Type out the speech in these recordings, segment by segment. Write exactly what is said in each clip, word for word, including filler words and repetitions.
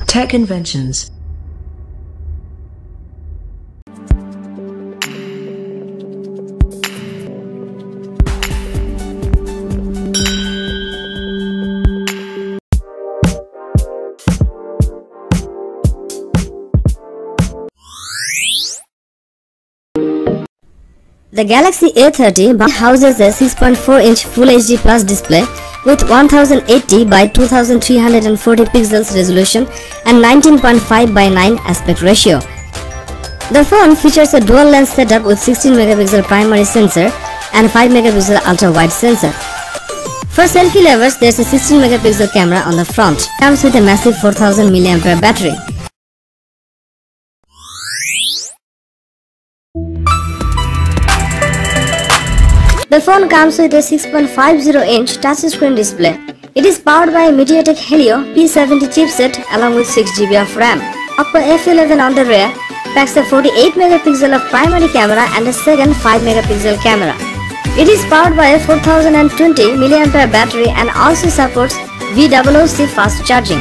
Tech inventions. The Galaxy A thirty houses a six point four inch Full H D Plus display with one thousand eighty by two thousand three hundred forty pixels resolution and nineteen point five by nine aspect ratio. The phone features a dual lens setup with sixteen megapixel primary sensor and five megapixel ultra-wide sensor. For selfie lovers, there's a sixteen megapixel camera on the front. Comes with a massive four thousand milliamp hour battery. The phone comes with a six point five zero inch touchscreen display. It is powered by a MediaTek Helio P seventy chipset along with six G B of RAM. Oppo F eleven on the rear packs a forty-eight megapixel of primary camera and a second five megapixel camera. It is powered by a four thousand twenty milliamp hour battery and also supports V O O C fast charging.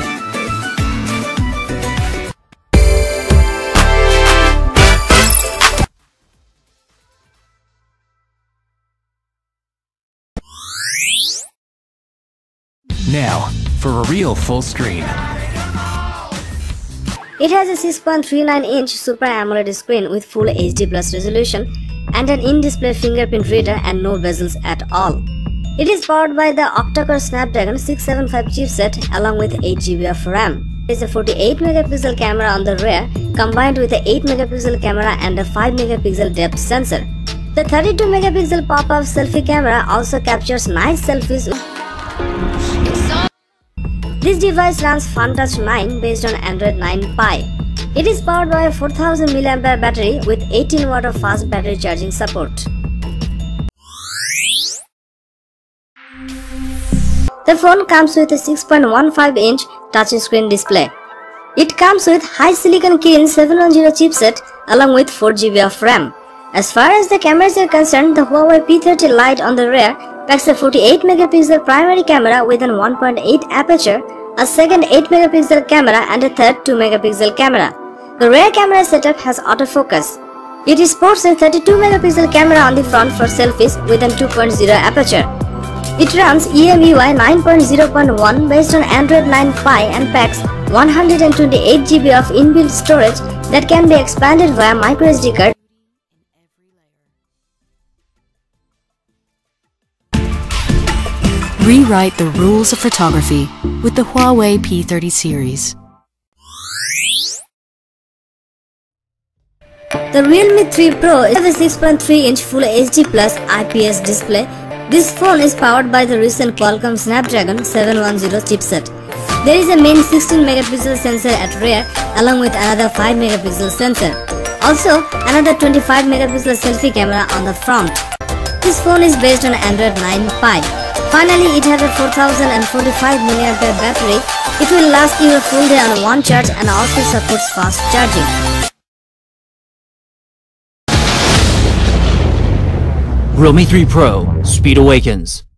Now, for a real full screen. It has a six point three nine inch Super AMOLED screen with Full H D Plus resolution and an in-display fingerprint reader and no bezels at all. It is powered by the octa-core Snapdragon six seventy-five chipset along with eight G B of RAM. There is a forty-eight megapixel camera on the rear combined with an eight megapixel camera and a five megapixel depth sensor. The thirty-two megapixel pop-up selfie camera also captures nice selfies. This device runs FunTouch nine based on Android nine Pie. It is powered by a four thousand milliamp hour battery with eighteen watt of fast battery charging support. The phone comes with a six point one five inch touchscreen display. It comes with HiSilicon Kirin seven one zero chipset along with four G B of RAM. As far as the cameras are concerned, the Huawei P thirty Lite on the rear packs a forty-eight megapixel primary camera with an one point eight aperture, a second eight megapixel camera and a third two megapixel camera. The rear camera setup has autofocus. It sports a thirty-two megapixel camera on the front for selfies with an two point zero aperture. It runs E M U I nine point zero point one based on Android nine Pie and packs one hundred twenty-eight G B of inbuilt storage that can be expanded via microSD card. Rewrite the rules of photography with the Huawei P thirty series. The Realme three Pro has a six point three inch Full H D Plus I P S display. This phone is powered by the recent Qualcomm Snapdragon seven one zero chipset. There is a main sixteen megapixel sensor at rear along with another five megapixel sensor. Also, another twenty-five megapixel selfie camera on the front. This phone is based on Android nine Pie. Finally, it has a four thousand forty-five milliamp hour battery. It will last you a full day on one charge and also supports fast charging. Realme three Pro, Speed Awakens.